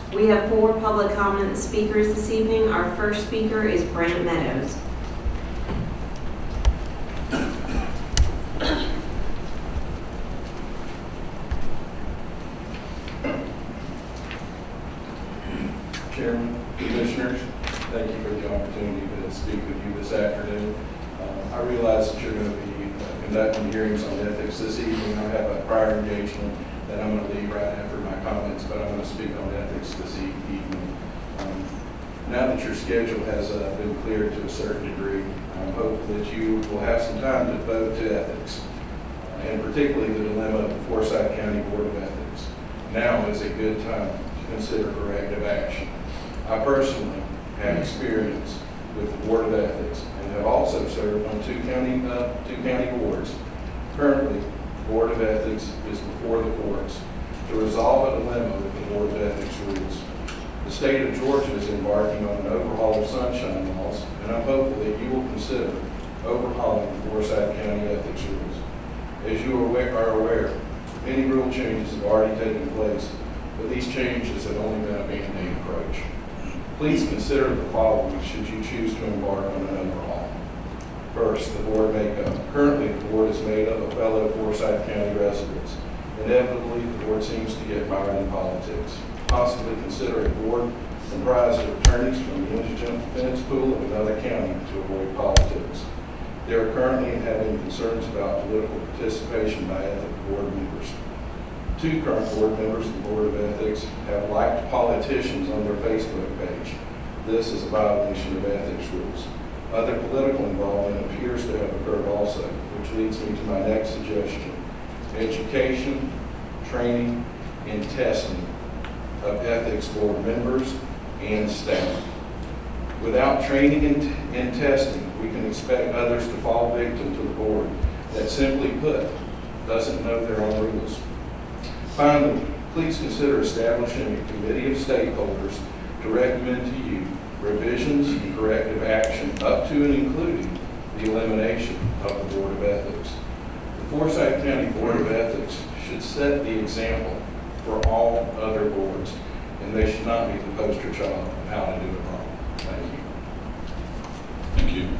We have 4 public comment speakers this evening. Our first speaker is Brant Meadows. Chairman, Commissioners, thank you for the opportunity to speak with you this afternoon. I realize that you're going to be conducting hearings on ethics this evening. I have a prior engagement that I'm going to leave right after my comments, but I'm going to speak on ethics this evening. Now that your schedule has been cleared to a certain degree, I'm hopeful that you will have some time to devote to ethics, and particularly the dilemma of the Forsyth County Board of Ethics. Now is a good time to consider corrective action. I personally have experience with the Board of Ethics and have also served on two county boards. Currently, the Board of Ethics is before the courts to resolve a dilemma with the Board of Ethics rules. The state of Georgia is embarking on an overhaul of sunshine laws, and I'm hopeful that you will consider overhauling the Forsyth County ethics rules. As you are aware, many rule changes have already taken place, but these changes have only been a band-aid approach. Please consider the following should you choose to embark on an overhaul. First, the board makeup. Currently, the board is made up of fellow Forsyth County residents. Inevitably, the board seems to get mired in politics. Possibly consider a board comprised of attorneys from the indigent defense pool of another county to avoid politics. They are currently having concerns about political participation by ethics board members. 2 current board members of the Board of Ethics have liked politicians on their Facebook page. This is a violation of ethics rules. Other political involvement appears to have occurred also, which leads me to my next suggestion. Education, training, and testing of ethics board members and staff. Without training and testing, we can expect others to fall victim to the board that, simply put, doesn't know their own rules. Finally, please consider establishing a committee of stakeholders to recommend to you revisions and corrective action up to and including the elimination of the Board of Ethics. The Forsyth County Board of Ethics should set the example for all other boards, and they should not be the poster child of how to do it wrong. Thank you. Thank you.